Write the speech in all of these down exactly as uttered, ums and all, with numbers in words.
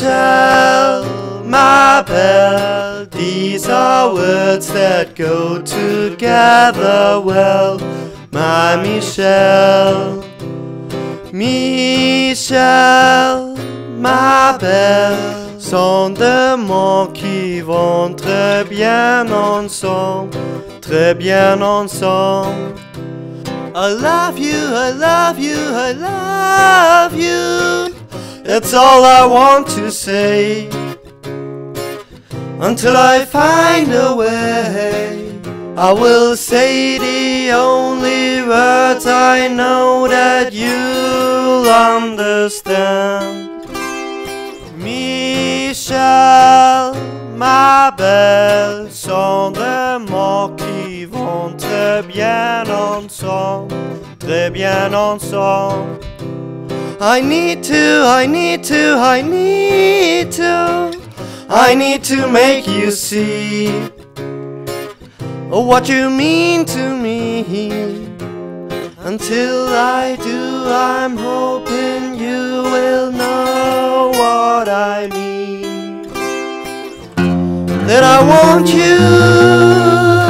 Michelle, ma belle, these are words that go together well. Ma Michelle, Michelle, ma belle, sont des mots qui vont très bien ensemble, très bien ensemble. I love you, I love you, I love you. That's all I want to say, until I find a way. I will say the only words I know that you'll understand. Michelle, ma belle, sont des mots qui vont très bien ensemble, très bien ensemble. I need to, I need to, I need to, I need to make you see what you mean to me. Until I do, I'm hoping you will know what I mean. That I want you.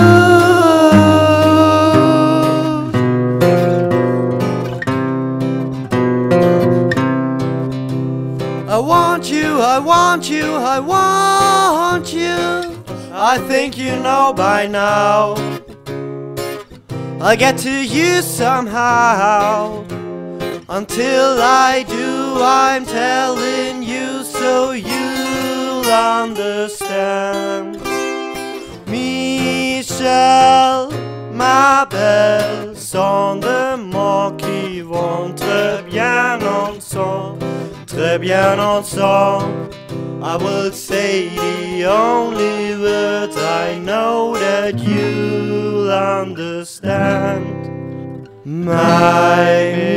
I want you, I want you, I want you. I think you know by now. I'll get to you somehow. Until I do, I'm telling you so you'll understand. Michelle, ma belle, sont des mots qui vont très bien ensemble, très bien ensemble. I will say the only words I know that you'll understand. My